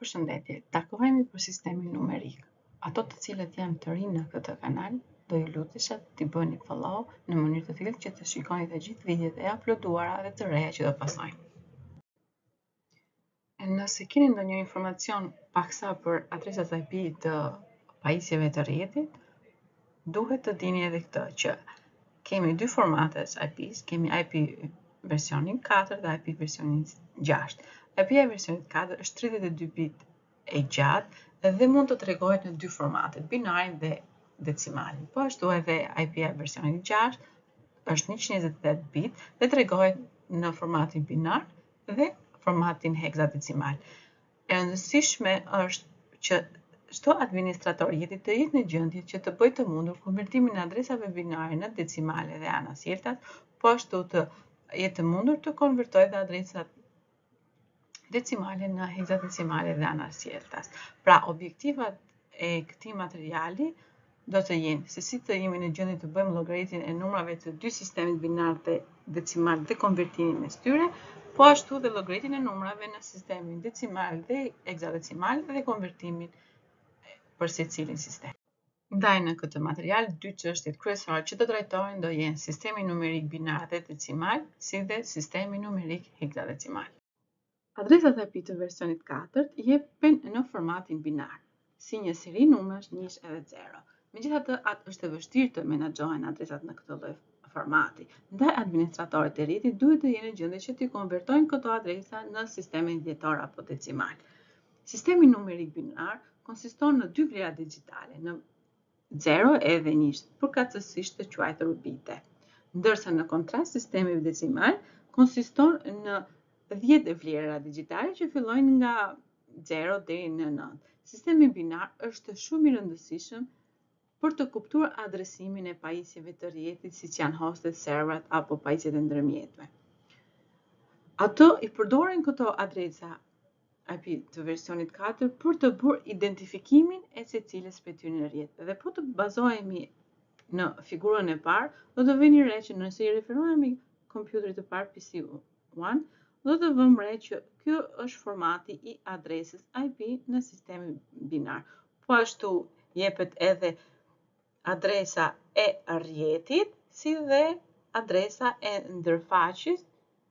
Përshëndetje, takohemi për sistemin numerik. Ato të cilët janë të rinë në këtë kanal, do ju lutesha t'i bëni follow në mënyrë të tillë që të shikoni të gjithë videot e uploaduara dhe të reja që do pasojnë. Nëse keni ndonjë informacion paksa për adresat IP të pajisjeve të rrjetit, duhet të dini edhe këtë që kemi dy formate IP-s, kemi IP versionin 4 dhe IP versionin 6. IP-ja versionit 4 është 32 bit e gjatë dhe mund të tregohet në dy formate, binarin dhe decimalin. Po ashtu edhe IP-ja versionit 6 është 128 bit dhe tregohet në formatin binar dhe formatin heksadecimal. E rëndësishme është që çdo administrator i rrjetit të jetë në gjendje që të bëjë të mundur konvertimin e adresave binare në decimale dhe anasjeltas, po ashtu të jetë të mundur të konvertojë dhe adresat decimale në heksadecimale dhe anasjeltas. Pra, objektivat e këtij materiali do të jenë se si të jemi në gjendje të bëjmë llogaritjen e numrave të dy sistemit binar dhe decimal dhe konvertimin mes tyre, po ashtu dhe llogaritjen e numrave në sistemin decimal dhe heksadecimal dhe konvertimin për secilin sistem. Ndaj në këtë material, dy çështjet kryesore që do trajtohen do jenë sistemi numerik binar dhe decimal, si dhe sistemi numerik heksadecimal. Adresat IP të versionit 4 jepen në formatin binar, si një seri numrash 1 edhe 0. Megjithatë, është e vështirë të menaxhohen adresat në këtë lloj formati. Ndaj administratorët e rrjetit duhet të jenë në gjendje që t'i konvertojnë këto adresa në sistemin dhjetor apo decimal. Sistemi numerik binar konsiston në dy vlera digjitale, në 0 edhe 1, përkatësisht të quajtur bite. Ndërsa në kontrast sistemi decimal konsiston në 10 vlera digjitale që fillojnë nga 0 deri në 9. Sistemi binar është shumë i rëndësishëm për të kuptuar adresimin e pajisjeve të rrjetit, siç janë hostet, serverat apo pajisjet e ndërmjetme. Ato i përdoren këto adresa IP të versionit 4 për të bërë identifikimin e secilës prej tyre në rrjet. Dhe po të bazohemi në figurën e parë, do të vini re që nëse i referohemi kompjuterit të parë PC1, do të vëmë re që ky është formati i adresës IP në sistemin binar. Po ashtu jepet edhe adresa e rrjetit, si dhe adresa e ndërfaqes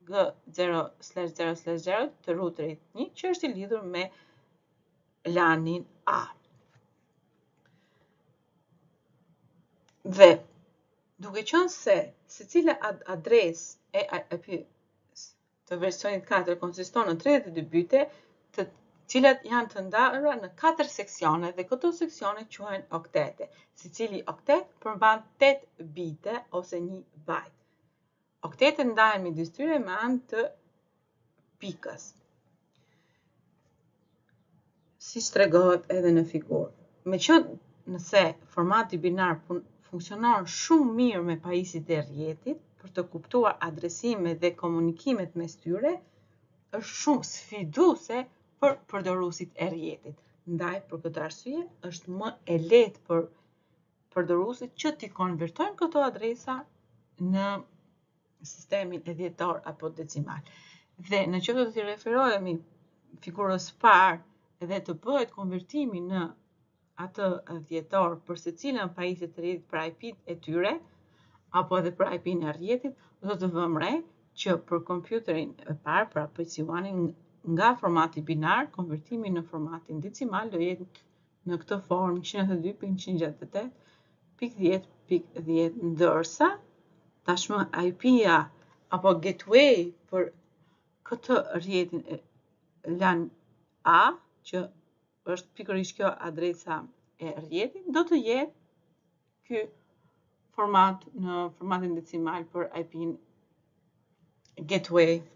G0/0/0 të ruterit 1, që është i lidhur me LAN-in A. Dhe duke qenë se secila adresë e IP të versionit 4 konsiston në 32 byte, të cilat janë të ndarura në 4 seksione dhe këto seksione quhen oktete. Secili oktet përmban 8 bite ose 1 byte. Oktetet ndahen midis tyre me anë të pikës, siç tregohet edhe në figurë. Meqenëse nëse formati binar funksionon shumë mirë me pajisjet e rrjetit për të kuptuar adresimet dhe komunikimet mes tyre, është shumë sfiduese për përdoruesit e rrjetit. Ndaj, për këtë arsye, është më e lehtë për përdoruesit që t'i konvertojnë këto adresa në sistemin e dhjetor apo decimal. Dhe në qoftë të referohemi figurës parë dhe të bëhet konvertimi në atë dhjetor për secilën pajisje të rrjetit për IP-t e tyre, apo edhe për IP-n e rrjetit, do të vëmë re që për kompjuterin e parë, pra PC1-in, nga formati binar, konvertimi në formatin decimal do jetë në këtë formë 192.168.10.10, ndërsa tashmë IP-ja apo gateway për këtë rrjetin LAN A, që është pikërisht kjo adresa e rrjetit, do të jetë ky format në formatin decimal për IP-n gateway.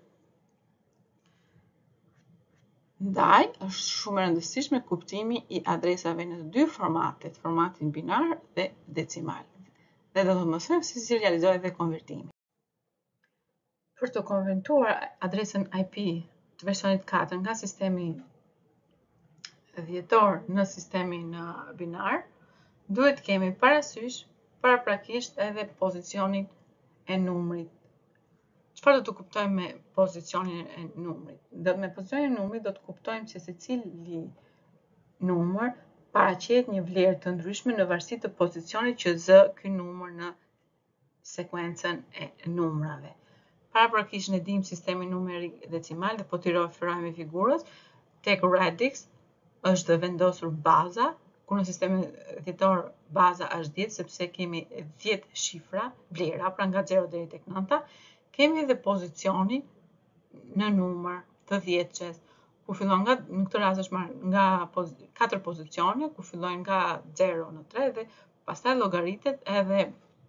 Ndaj, është shumë e rëndësishme kuptimi i adresave në të dy formatet, formatin binar dhe decimal. Dhe do të mësojmë se si realizohet dhe konvertimi. Për të konvertuar adresën IP të versionit 4 nga sistemi dhjetor në sistemin binar, duhet kemi parasysh paraprakisht edhe pozicionin e numrit çfarë do të kuptojmë me pozicionin e numrit? Me pozicionin e numrit do të kuptojmë që secili numër paraqet një vlerë të ndryshme në varësi të pozicionit që zë ky numër në sekuencën e numrave. Paraprakisht ne dimë sistemin numerik decimal dhe po t'i referohemi figurës, tek radix është vendosur baza, ku në sistemin dhjetor baza është 10 sepse kemi 10 shifra, vlera, pra nga 0 deri tek 9, kemi edhe pozicionin në numër të 10-çes, ku fillon nga në këtë rast është marrë nga 4 pozicione, ku fillojnë nga 0 në 3 dhe pastaj llogaritet edhe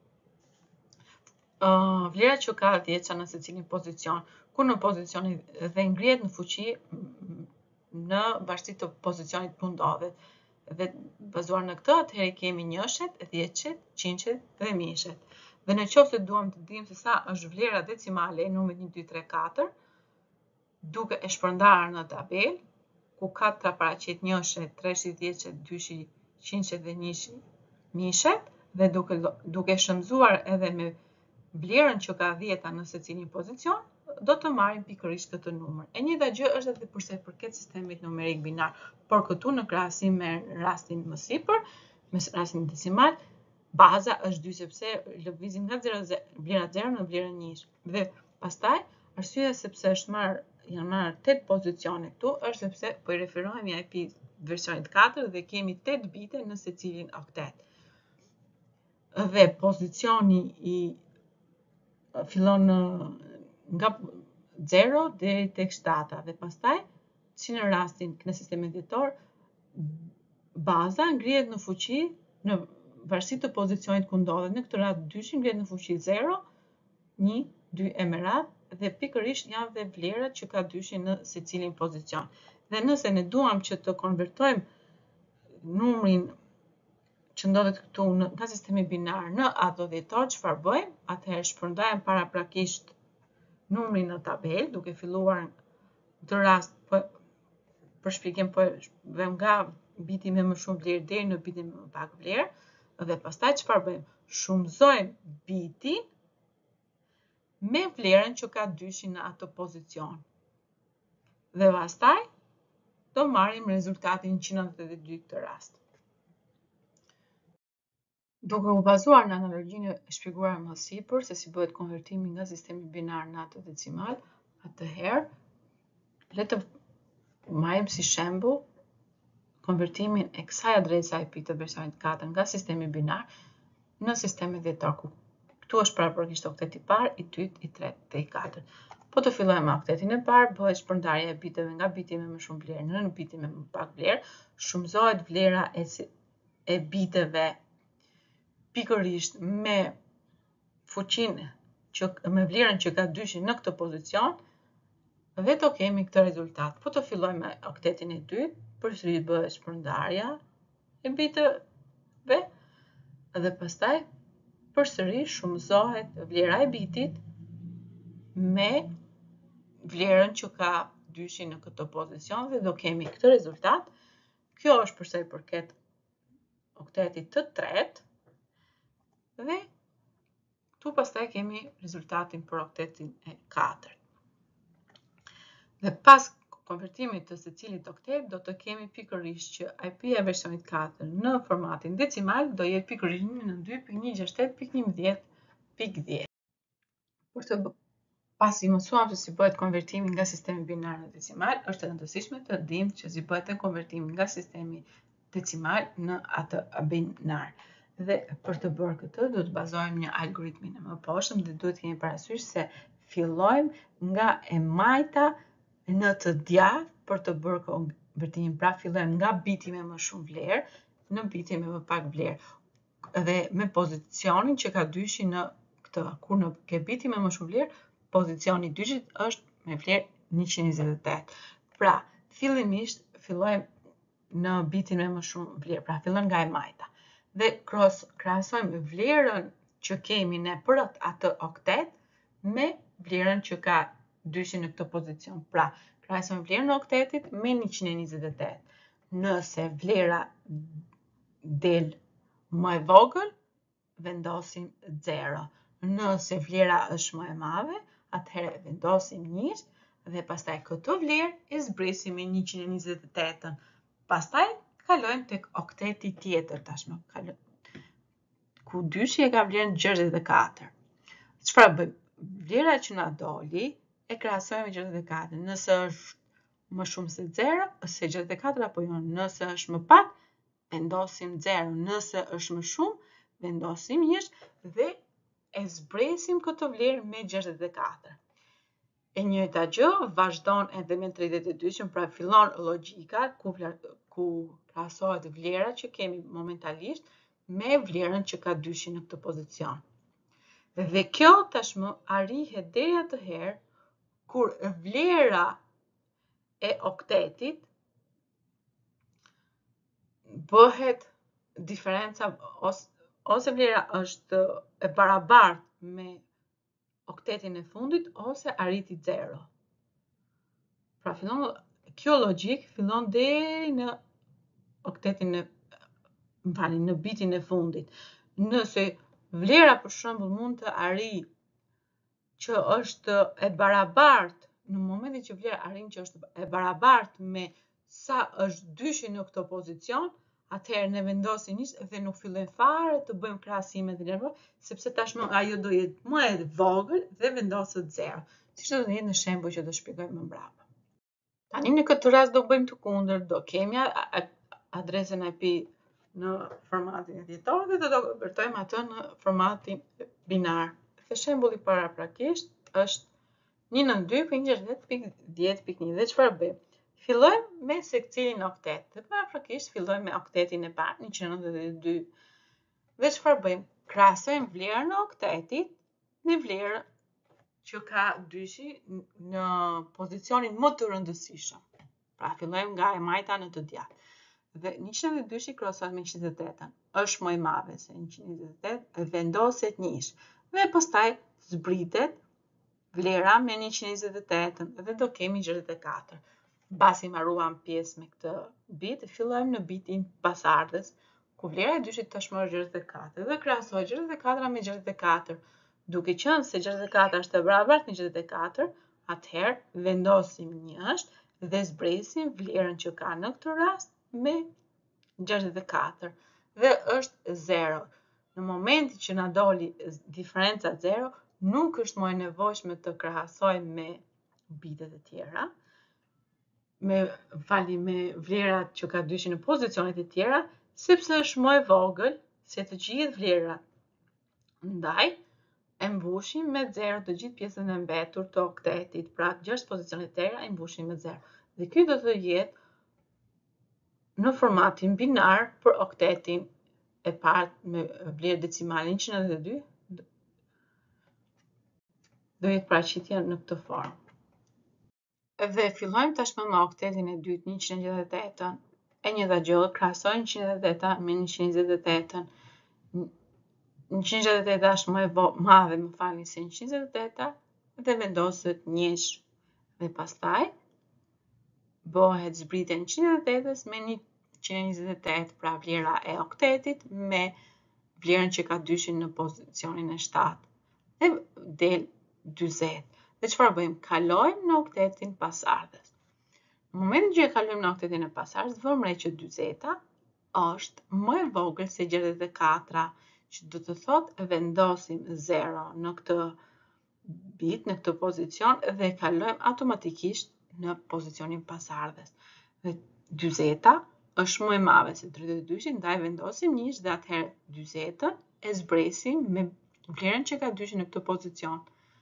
vlera që ka 10-ça në secilin pozicion, ku në pozicionin dhe ngrihet në fuqi në varësi të pozicionit ku ndodhet. Dhe bazuar në këtë, atëherë kemi njëshet, dhjetëqet, qindqet dhe mijëshet. Dhe në qoftë se duam të dimë se sa është vlera decimale e numrit 1, 2, 3, 4, duke e shpërndarë në tabel, ku 4 paraqet njëshet, 3-shet, 10-qet, 2-shet, qindqet dhe 1-shet, mijëshet, dhe duke shëmzuar edhe me vlerën që ka 10-ta në secilin pozicion, do të marrim pikërisht këtë numër. E njëjta gjë është edhe për sa i përket sistemit numerik binar, por këtu në krahasim me rastin më sipër, me rastin decimal, baza është 2 sepse lëvizim nga vlera 0 në vlerën 1. Dhe pastaj arsyeja sepse janë marrë 8 pozicione këtu është sepse po i referohemi IP versionit 4 dhe kemi 8 bite në secilin oktet. Dhe pozicioni i fillon nga 0 deri tek 7 dhe pastaj, si në rastin në sistemin dhjetor, baza ngrihet në fuqi në varësi të pozicionit ku ndodhet. Në këtë rast 2 ngrihet në fuqi 0, 1, 2 e me radhë dhe pikërisht janë dhe vlerat që ka 2 në secilin pozicion. Dhe nëse ne duam që të konvertojmë numrin që ndodhet këtu nga sistemi binar në ato dhjetor, çfarë bëjmë? Atëherë shpërndajmë paraprakisht numrin në tabel, duke filluar në këtë rast për shpjegim po vëm nga biti me më shumë vlerë deri në bitin me më pak vlerë, dhe pastaj çfarë bëjmë? Shumëzojmë bitin me vlerën që ka 2 në atë pozicion. Dhe pastaj do marrim rezultatin 192 këtë rast. Duke u bazuar në analogjinë e shpjeguar më sipër se si bëhet konvertimi nga sistemi binar në atë decimal, atëherë le të marrim si shembull konvertimin e kësaj adrese IP të versionit 4 nga sistemi binar në sistemin dhjetor. Këtu është paraprakisht okteti i parë, i dytë, i tretë dhe i katërt. Po të fillojmë me oktetin e parë, bëhet shpërndarja e biteve nga biti me më shumë vlerë në biti me më pak vlerë, shumëzohet vlera e biteve pikërisht me fuqinë me vlerën që ka 2 në këtë pozicion dhe do kemi këtë rezultat. Po të fillojmë me oktetin e dytë, përsëri bëhet shpërndarja e biteve dhe pastaj përsëri shumëzohet vlera e bitit me vlerën që ka 2 në këtë pozicion dhe do kemi këtë rezultat. Kjo është për sa i përket oktetit të tretë. Dhe këtu pastaj kemi rezultatin për oktetin e 4. Dhe pas konvertimit të secilit oktet, do të kemi pikërisht që IP-ja e versionit 4 në formatin decimal do jetë pikërisht 192.168.11.10. Por të pasi mësuam se si bëhet konvertimi nga sistemi binar në decimal, është e rëndësishme të dimë që si bëhet konvertimi nga sistemi decimal në atë binar. Dhe për të bërë këtë, do të bazojmë një algoritmin e më poshtëm dhe duhet kemi parasysh se fillojmë nga e majta në të djathtë për të bërë konvertimin. Pra fillojmë nga biti me më shumë vlerë në biti me më pak vlerë. Dhe me pozicionin që ka 2 në këtë, kur në ke biti me më shumë vlerë, pozicioni 2 është me vlerë 128. Pra, fillimisht fillojmë në bitin me më shumë vlerë, pra fillojmë nga e majta. Dhe krahasojmë vlerën që kemi ne për atë oktet me vlerën që ka 2 në këtë pozicion. Pra, krahasojmë vlerën e oktetit me 128. Nëse vlera del më e vogël, vendosim 0. Nëse vlera është më e madhe, atëherë vendosim 1 dhe pastaj këtë vlerë e zbresim me 128-ën. Pastaj kalojmë tek okteti tjetër tashmë, ku dyshi e ka vlerën 64. Çfarë bëjmë? Vlera që na doli e krahasojmë me 64. Nëse është më shumë se 0, ose 64 apo jo. Nëse është më pak, vendosim 0. Nëse është më shumë, vendosim 1 dhe e zbresim këtë vlerë me 64. E njëjta gjë vazhdon edhe me 32-shën, pra fillon logjika ku krahasohet vlera që kemi momentalisht me vlerën që ka dyshi në këtë pozicion. Dhe kjo tashmë arrihet deri atëherë kur vlera e oktetit bëhet diferenca ose vlera është e barabartë me oktetin e fundit ose arriti 0. Pra kjo logjik fillon deri në oktetin në bitin e fundit. Nëse vlera për shembull mund të arrijë që është e barabartë në momentin që vlera arrin që është e barabartë me sa është dyshi në këtë pozicion, atëherë ne vendosim 1 dhe nuk fillojmë fare të bëjmë krahasime të largëta, sepse tashmë ajo do jetë më e vogël dhe vendoset 0, siç do të jetë në shembull që do shpjegoj më mbrapa. Tani në këtë rast do bëjmë të kundërt, do kemi adresën IP në formatin editor dhe do konvertojmë atë në formatin binar. Dhe shembulli paraprakisht është 192.168.10.1 dhe çfarë bëjmë? Fillojmë me sekcilin oktet. Dhe paraprakisht fillojmë me oktetin e parë, 192. Dhe çfarë bëjmë? Krahasojmë vlerën e oktetit me vlerën që ka dyshi në pozicionin më të rëndësishëm. Pra fillojmë nga e majta në të djathtë. Dhe 192 krahasohet me 128-ën. Është më i madhe se 128, vendoset 1. Dhe pastaj zbritet vlera me 128-ën dhe do kemi 64. Mbasi mbaruam pjesë me këtë bit, fillojmë në bitin pasardhës, ku vlera e dyshit tashmë është 64 dhe krahasohet 64 me 64. Duke qenë se 64 është e barabartë me 64, atëherë vendosim 1 dhe zbresim vlerën që ka në këtë rast me 64 dhe është 0. Në momentin që na doli diferenca 0, nuk është më e nevojshme të krahasojmë me bitet e tjera, me vlerat që ka dyshi në pozicionet e tjera, sepse është më e vogël se të gjithë vlerat. Ndaj, e mbushim me 0 të gjithë pjesën e mbetur të oktetit, pra 6 pozicionet e tjera e mbushim me 0. Dhe ky do të jetë në formatin binar për oktetin e parë me vlerë decimale 192, do jetë paraqitja në këtë formë. Dhe fillojmë tashmë me oktetin e dytë, 128-ën. E njëjta gjë, krahasojmë 128 me 128-ën. 128 është më e madhe, më falni, se 128 dhe vendoset 1. Dhe pastaj bëhet zbritja 128-ës me 128, pra vlera e oktetit me vlerën që ka dyshin në pozicionin e 7. Dhe del 40. Dhe çfarë bëjmë? Kalojmë në oktetin pasardhës. Në momentin që e kalojmë në oktetin e pasardhës, vëmë re që 40 është më e vogël se 64, që do të thotë vendosim 0 në këtë bit, në këtë pozicion dhe kalojmë automatikisht në pozicionin pasardhës. Dhe 40 është më e madhe se 32, ndaj vendosim 1 dhe atëherë 40-ën e zbresim me vlerën që ka dyshi në këtë pozicion.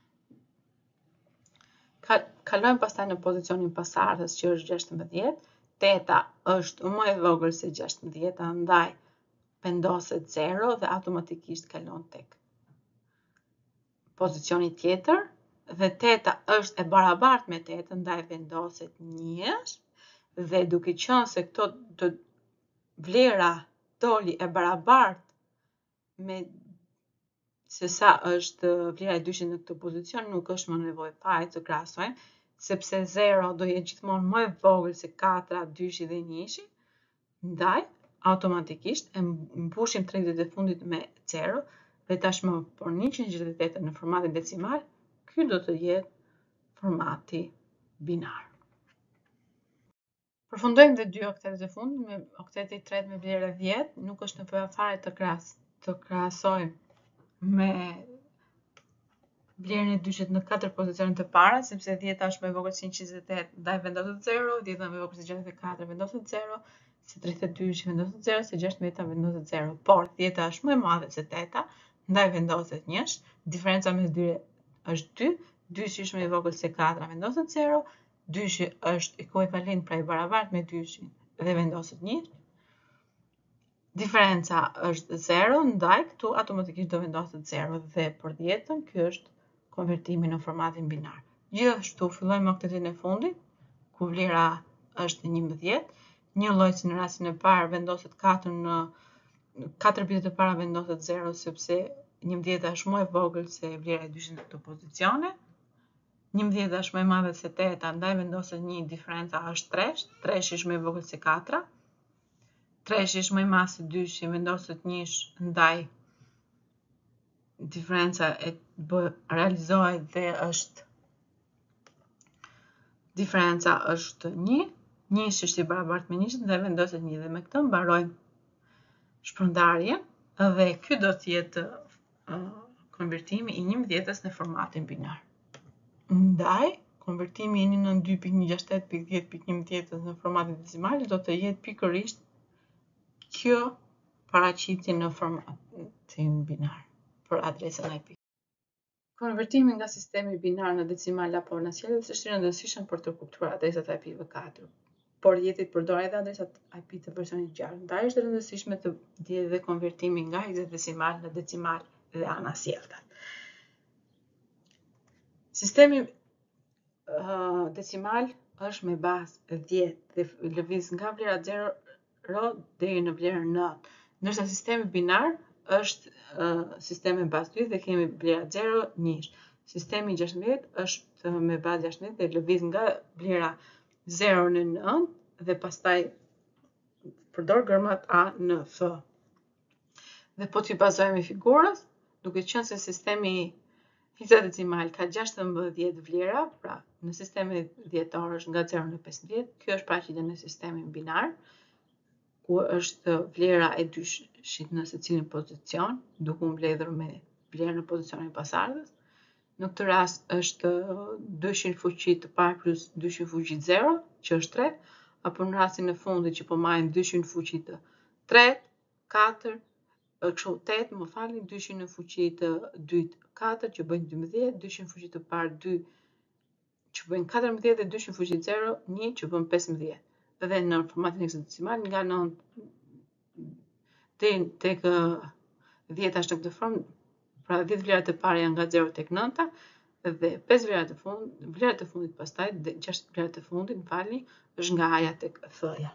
Kalojmë pastaj në pozicionin pasardhës që është 16. 8 është më e vogël se 16, ndaj vendoset 0 dhe automatikisht kalon tek pozicioni tjetër. Dhe 8 është e barabartë me 8, ndaj vendoset 1. Dhe duke qenë se këto vlera doli e barabartë me se sa është vlera e dyshit në këtë pozicion, nuk është më nevojë fare të krahasojmë, sepse 0 do jetë gjithmonë më e vogël se 4, 2 dhe 1, ndaj automatikisht e mbushim tregtit e fundit me 0 dhe tashmë për 128 në formatin decimal ky do të jetë formati binar. Përfundojmë dhe 2 oktetet e fundit, me okteti i tretë me vlerë 10, nuk është nevojë fare të krahasojmë me vlerën e dyshit në 4 pozicionet e para, sepse 10 është më e vogël se 128, ndaj vendoset 0, 10 më e vogël se 64, vendoset 0, se 32 vendoset 0, se 16 vendoset 0. Por 10 është më e madhe se 8, ndaj vendoset 1, diferenca mes dyre është 2, 2 është më i vogël se 4, vendoset 0, 2 është ekuivalent pra i barabartë me 2 dhe vendoset 1. Diferenca është 0, ndaj këtu automatikisht do vendoset 0 dhe për 10-ën ky është konvertimi në formatin binar. Gjithashtu fillojmë oktetin e fundit, ku vlera është 11, një lloj si në rastin e parë vendoset 4 në 4 bitet e para vendoset 0 sepse 11 është më e vogël se vlera e dyshit në këto pozicione. 11 është më e madhe se 8, ndaj vendoset 1, diferenca është 3, 3 është më e vogël se 4. 3 është më i madh se 2, vendoset 1, ndaj diferenca realizohet dhe është diferenca është 1, 1 është i barabartë me 1 dhe vendoset 1 dhe me këtë mbarojmë shpërndarjen dhe ky do të jetë konvertimi i 11-s në formatin binar. Ndaj, konvertimi i 192.168.10.11 në formatin decimal do të jetë pikërisht kjo paraqitje në formatin binar për adresën IP. Konvertimi nga sistemi binar në decimal apo në qiellës është i rëndësishëm për të kuptuar adresat IPv4, por jeti të përdorë edhe adresat IP të versionit 6. Ndaj është e rëndësishme të dihet dhe konvertimi nga hexadecimal në decimal dhe anasjellta. Sistemi decimal është me bazë 10 dhe lëviz nga vlera 0 deri në vlerën 9, ndërsa sistemi binar është sistemi me bazë 2 dhe kemi vlera 0, 1. Sistemi 16 është me bazë 16 dhe lëviz nga vlera 0 në 9 dhe pastaj përdor gërmat A në F. Dhe po t'i bazojmë figurës, duke qenë se sistemi hexadecimal ka 16 vlera, pra në sistemin dhjetor është nga 0 në 15, kjo është paraqitja në sistemin binar, ku është vlera e dyshit në secilin pozicion, duke u mbledhur me vlerën në pozicionin pasardhës. Në këtë rast është dyshin fuqi të parë plus dyshin fuqi 0, që është 3, apo në rastin e fundit që po marrim dyshin fuqi të 3, 4, kështu 8, më falni, dyshin në fuqi të dytë 4 që bëjnë 12, dyshin fuqi të parë 2 që bëjnë 14 dhe dyshin fuqi 0, 1 që bën 15. Dhe në formatin hexadecimal nga 9 deri tek 10 është në këtë formë, pra 10 vlerat e para janë nga 0 tek 9 dhe 5 vlerat e fundit pastaj 6 vlerat e fundit, më falni, është nga A-ja tek F-ja.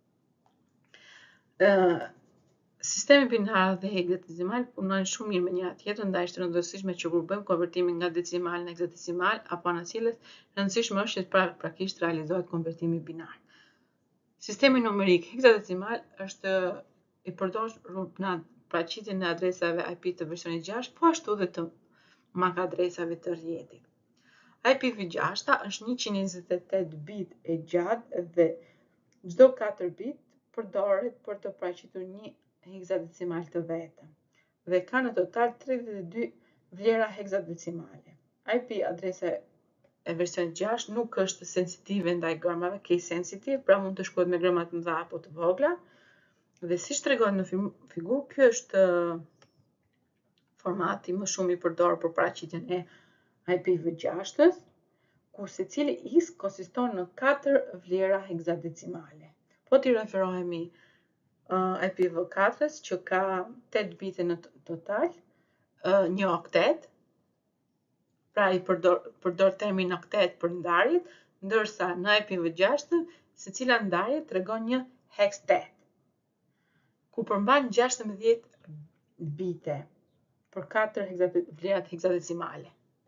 Sistemi binar dhe hexadecimal punojnë shumë mirë me njëra tjetrën, ndaj është rëndësishme që kur bëjmë konvertimin nga decimal në hexadecimal apo anasjellës, rëndësishme është që praktikisht realizohet konvertimi binar. Sistemi numerik hexadecimal është i përdorur në paraqitjen e adresave IP të versionit 6, po ashtu dhe të MAC adresave të rrjetit. IPv6 është 128 bit e gjatë dhe çdo 4 bit përdoret për të paraqitur një hexadecimal të vetëm dhe ka në total 32 vlera hexadecimale. IP adresa e versionit 6 nuk është sensitive ndaj gërmave, case sensitive, pra mund të shkruhet me gërma të mëdha apo të vogla. Dhe siç tregohet në figurë, ky është formati më shumë i përdorur për paraqitjen e IPv6-s, ku secili X konsiston në 4 vlera hexadecimale. Po t'i referohemi IPv4-s që ka 8 bite në total, një oktet, pra i përdor termin oktet për ndarjet, ndërsa në IPv6 secila ndarje tregon një hextet, ku përmban 16 bite për 4 vlerat hexadecimale.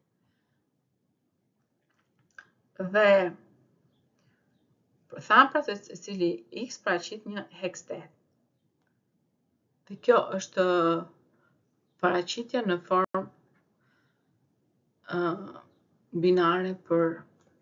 Dhe thamë pra se secili X paraqit një hextet. Dhe kjo është paraqitja në formë binare për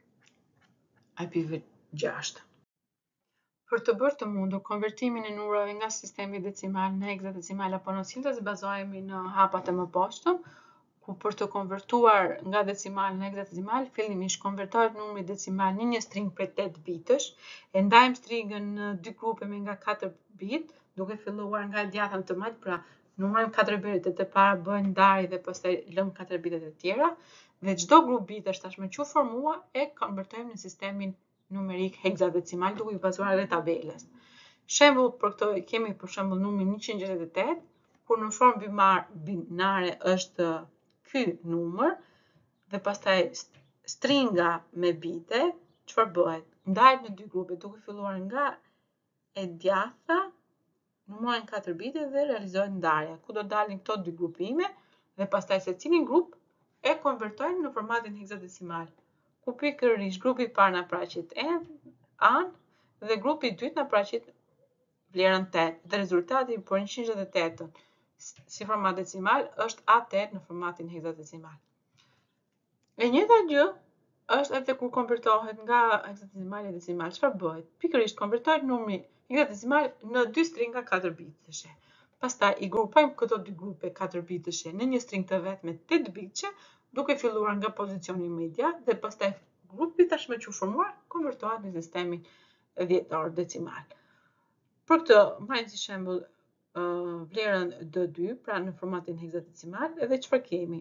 IPv6. Për të bërë të mundur konvertimin e numrave nga sistemi decimal në hexadecimal apo në sintez, bazohemi në hapat e mëposhëm, ku për të konvertuar nga decimal në hexadecimal, fillimisht konvertohet numri decimal në një string prej 8 bitësh, e ndajmë stringën në dy grupe me nga 4 bit, duke filluar nga e djatha në të majtë, pra numërojmë 4 bitet e para bëjnë ndarje dhe pastaj lëm 4 bitet e tjera, dhe çdo grup bitesh tashmë që formua e konvertojmë në sistemin numerik hexadecimal duke i bazuar edhe tabelës. Shembull për këtë kemi për shembull numrin 168, kur në formë binare është ky numër dhe pastaj stringa me bite, çfarë bëhet? Ndahet në dy grupe duke filluar nga e djatha, numërohen 4 bite dhe realizohet ndarja, ku do dalin këto dy grupime dhe pastaj secilin grup e konvertojmë në formatin hexadecimal, ku pikërisht grupi i parë na praqet anë dhe grupi i dytë na praqet vlerën 8 dhe rezultati për 168 si format decimal është A8 në formatin hexadecimal. E njëjta gjë është edhe kur konvertohet nga hexadecimal e decimal. Çfarë bëhet? Pikërisht konvertohet numri hexadecimal në dy stringa 4 bitëshe. Pastaj i grupojmë këto dy grupe 4 bitëshe në një string të vetme 8 bitëshe, duke filluar nga pozicioni më i djathtë dhe pastaj grupi tashmë që u formuar konvertohet në sistemin dhjetor decimal. Për këtë marrim si shembull vlerën D2, pra në formatin hexadecimal, edhe çfarë kemi?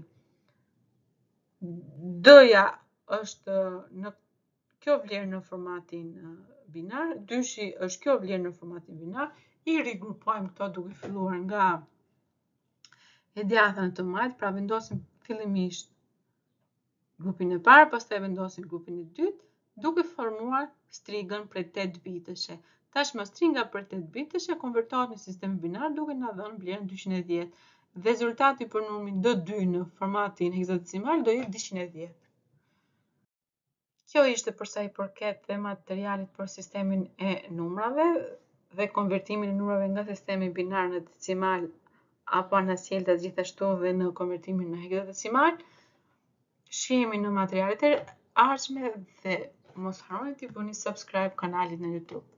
D-ja është në kjo vlerë në formatin binar, dyshi është kjo vlerë në formatin binar, i rigrupojmë këto duke filluar nga e djatha në të majtë, pra vendosim fillimisht grupin e parë, pastaj vendosim grupin e dytë, duke formuar stringën prej 8 bitëshe. Tashmë stringa për 8 bitëshe konvertohet në sistemin binar duke na dhënë vlerën 210. Rezultati për numrin D2 në formatin hexadecimal do jetë 210. Kjo ishte për sa i përket dhe materialit për sistemin e numrave dhe konvertimin e numrave nga sistemi binar në decimal apo në sjelta gjithashtu dhe në konvertimin në hexadecimal. Shihemi në materialet e ardhshme dhe mos harroni të bëni subscribe kanalit në YouTube.